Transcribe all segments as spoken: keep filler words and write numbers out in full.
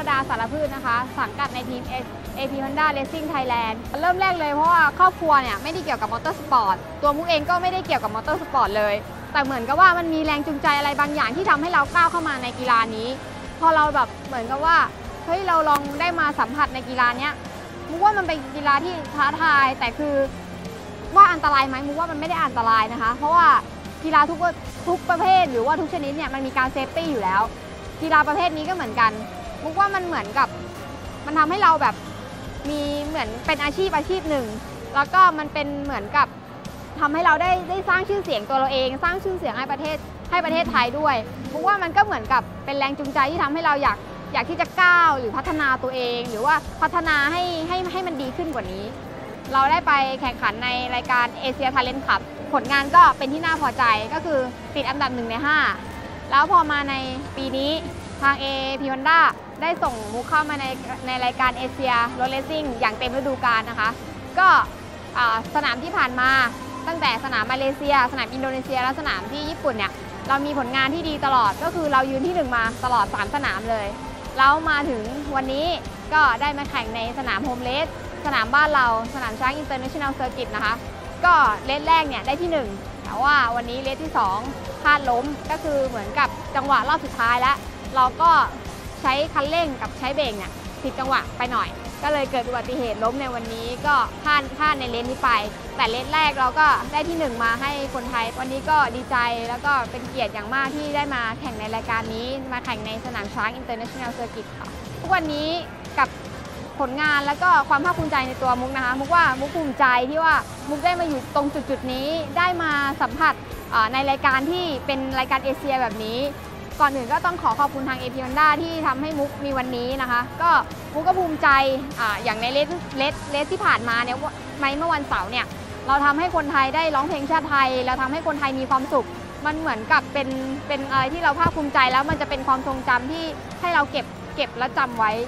ดาสารพืชนะคะสังกัดในทีม เอ พี Honda Racing Thailand เริ่มแรกเลยเพราะว่าครอบครัวเนี่ยไม่ได้เกี่ยวกับมอเตอร์สปอร์ตตัวมุกเองก็ไม่ได้เกี่ยวกับมอเตอร์สปอร์ตเลยแต่เหมือนกับว่ามันมีแรงจูงใจอะไรบางอย่างที่ทำให้เราก้าวเข้ามาในกีฬานี้พอเราแบบเหมือนกับว่าเฮ้ยเราลองได้มาสัมผัสในกีฬาเนี้ยมุกว่ามันเป็นกีฬาที่ท้าทายแต่คือว่าอันตรายไหมมุกว่ามันไม่ได้อันตรายนะคะเพราะว่ากีฬาทุกทุกประเภทหรือว่าทุกชนิดเนี่ยมันมีการเซฟตี้อยู่แล้วกีฬาประเภทนี้ก็เหมือนกันมุกว่ามันเหมือนกับมันทำให้เราแบบมีเหมือนเป็นอาชีพอาชีพหนึ่งแล้วก็มันเป็นเหมือนกับทำให้เราได้ได้สร้างชื่อเสียงตัวเราเองสร้างชื่อเสียงให้ประเทศให้ประเทศไทยด้วยมุกว่ามันก็เหมือนกับเป็นแรงจูงใจที่ทำให้เราอยากอยากที่จะก้าวหรือพัฒนาตัวเองหรือว่าพัฒนาให้ให้ให้มันดีขึ้นกว่านี้เราได้ไปแข่งขันในรายการเอเชียทาเลนต์คัพผลงานก็เป็นที่น่าพอใจก็คือติดอันดับหนึ่งในห้าแล้วพอมาในปีนี้ทาง เอ พี Honda ได้ส่งมุกเข้ามาในในรายการเอเชียรถเลสซิ่งอย่างเต็มฤดูกาลนะคะก็สนามที่ผ่านมาตั้งแต่สนามมาเลเซียสนามอินโดนีเซียและสนามที่ญี่ปุ่นเนี่ยเรามีผลงานที่ดีตลอดก็คือเรายืนที่หนึ่งมาตลอดสามสนามเลยแล้วมาถึงวันนี้ก็ได้มาแข่งในสนามโฮมเลสสนามบ้านเราสนามช้างอินเตอร์เนชั่นแนลเซอร์กิตนะคะก็เลสแรกเนี่ยได้ที่หนึ่งแต่ว่าวันนี้เลสที่สองพลาดล้มก็คือเหมือนกับจังหวะรอบสุดท้ายแล้วเราก็ใช้คันเร่งกับใช้เบรกเนี่ยผิดจังหวะไปหน่อยก็เลยเกิดอุบัติเหตุล้มในวันนี้ก็พลาดพลาดในเลนนี้ไปแต่เลนแรกเราก็ได้ที่หนึ่งมาให้คนไทยวันนี้ก็ดีใจแล้วก็เป็นเกียรติอย่างมากที่ได้มาแข่งในรายการนี้มาแข่งในสนามช้างอินเตอร์เนชั่นแนลเซอร์กิตค่ะทุกวันนี้กับผลงานแล้วก็ความภาคภูมิใจในตัวมุกนะคะมุกว่ามุกภูมิใจที่ว่ามุกได้มาอยู่ตรงจุดๆนี้ได้มาสัมผัสในรายการที่เป็นรายการเอเชียแบบนี้ก่อนอื่นก็ต้องขอขอบคุณทาง เอ พี Honda ที่ทำให้มุกมีวันนี้นะคะก็มุกก็ภูมิใจ อ, อย่างในเลสเลสเลสที่ผ่านมาเนี่ยไม่เมื่อวันเสาร์เนี่ยเราทำให้คนไทยได้ร้องเพลงชาติไทยเราทำให้คนไทยมีความสุขมันเหมือนกับเป็นเป็นอะไรที่เราภาคภูมิใจแล้วมันจะเป็นความทรงจำที่ให้เราเก็บเก็บและจำไว้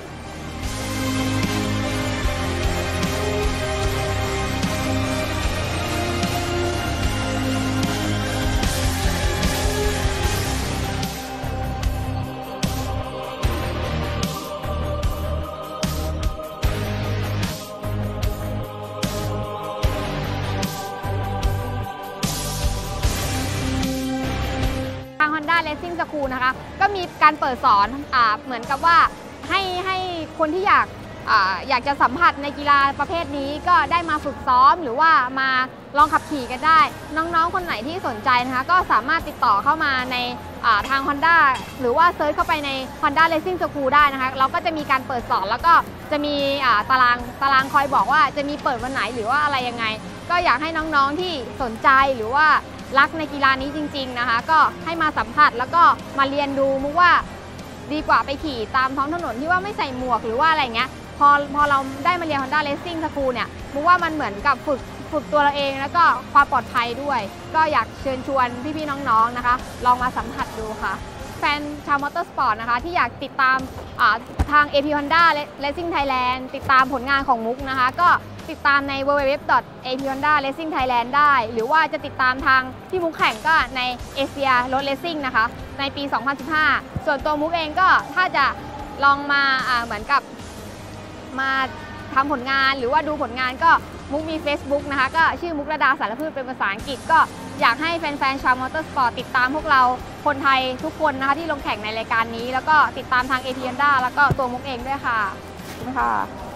ทาง Honda Racing School นะคะก็มีการเปิดสอนอ่าเหมือนกับว่าให้ให้คนที่อยากอ่าอยากจะสัมผัสในกีฬาประเภทนี้ก็ได้มาฝึกซ้อมหรือว่ามาลองขับขี่กันได้น้องๆคนไหนที่สนใจนะคะก็สามารถติดต่อเข้ามาในทาง Honda หรือว่าเซิร์ชเข้าไปใน Honda Racing School ได้นะคะเราก็จะมีการเปิดสอนแล้วก็จะมีตารางตารางคอยบอกว่าจะมีเปิดวันไหนหรือว่าอะไรยังไงก็อยากให้น้องๆที่สนใจหรือว่ารักในกีฬานี้จริงๆนะคะก็ให้มาสัมผัสแล้วก็มาเรียนดูมุกว่าดีกว่าไปขี่ตามท้องถนนที่ว่าไม่ใส่หมวกหรือว่าอะไรเงี้ยพอพอเราได้มาเรียน Honda Racing School เนี่ยมุกว่ามันเหมือนกับฝึกฝึกตัวเราเองแล้วก็ความปลอดภัยด้วยก็อยากเชิญชวนพี่ๆน้องๆนะคะลองมาสัมผัสดูค่ะแฟนชาวมอเตอร์สปอร์ตนะคะที่อยากติดตามทาง เอ พี Honda Racing Thailand ติดตามผลงานของมุกนะคะก็ติดตามใน ดับเบิลยู ดับเบิลยู ดับเบิลยู ดอท เอ พี Honda Racing Thailand ได้หรือว่าจะติดตามทางที่มุกแข่งก็ในเอเชียรถเลสซิ่งนะคะในปี สองพันสิบห้า ส่วนตัวมุกเองก็ถ้าจะลองมาเหมือนกับมาทำผลงานหรือว่าดูผลงานก็มุกมี Facebook นะคะก็ชื่อมุกระดาสารพืชเป็นภาษาอังกฤษก็อยากให้แฟนๆชาวมอเตอร์สปอร์ตติดตามพวกเราคนไทยทุกคนนะคะที่ลงแข่งในรายการนี้แล้วก็ติดตามทาง เอ พี Honda แล้วก็ตัวมุกเองด้วยค่ะขอบคุณค่ะ